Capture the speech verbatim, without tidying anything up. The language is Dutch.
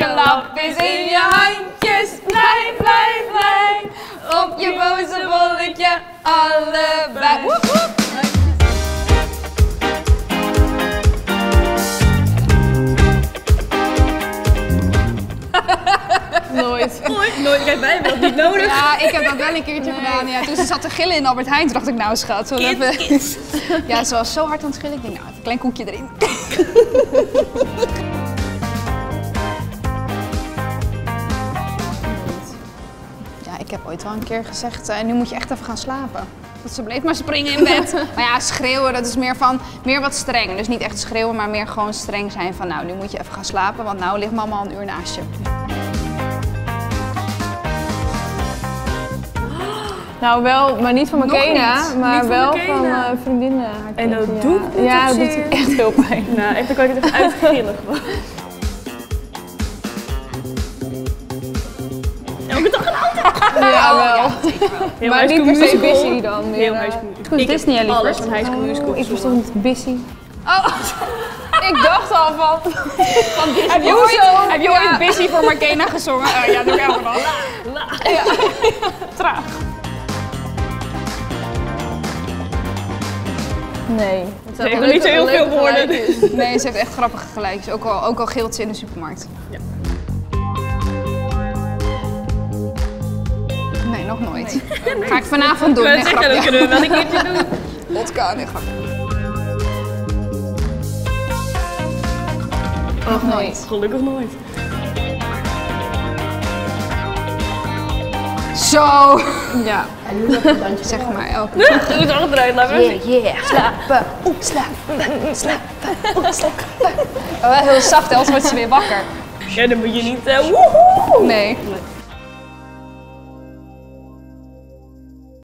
Klapjes in je handjes, blij, blij, blij. Op je boze bolletje, allebei. Woep, woep. Nooit. Nooit, nooit. Kijk, wij hebben dat niet nodig. Ja, ik heb dat wel een keertje nee. gedaan. Ja, toen ze zat te gillen in Albert Heijn, toen dacht ik, nou schat, zo even... Ja, ze was zo hard aan het gillen. Ik denk, nou, een klein koekje erin. Ja, ik heb ooit wel een keer gezegd, uh, nu moet je echt even gaan slapen. Dat ze bleef maar springen in bed. Maar ja, schreeuwen, dat is meer van, meer wat streng. Dus niet echt schreeuwen, maar meer gewoon streng zijn van, nou, nu moet je even gaan slapen, want nou ligt mama al een uur naast je. Nou wel, maar niet van Makena, maar niet wel van, van uh, vriendinnen. En dat ja. doet het Ja, dat doet echt heel pijn. Nou, echt, dan kan ik het even uitgillen gewoon. Elke dag een auto! Ja, wel. Ja, zeker wel. Maar niet per se busy dan. Meer, Heel uh, High School Goed, ik Disney heb liever. alles van High School Musical. Oh, ik verstond busy. Oh. Ik dacht al van... Van heb je ooit, heb je ooit ja. Busy voor Makena gezongen? Uh, ja, doe ik elke dag. Ja. Traag. Nee. Ze heeft nog niet zo heel veel woorden. Nee, ze heeft echt grappige gelijkjes. Ook al, ook al gilt ze in de supermarkt. Ja. Nee, nog nooit. Nee. Oh, Ga ik vanavond doen. Ik nee, zeggen, dat kunnen we wel een keertje doen. Vodka, nee, grapje. Nog nooit. Gelukkig nooit. Zo! Ja. Zeg maar elke Doe het achteruit, laten we Yeah, yeah. Slapen, oeh, slapen, slapen, oeh, slapen. Oh, wel heel zacht, anders wordt ze weer wakker. Ja, dan moet je niet... Uh, woehoe! Nee.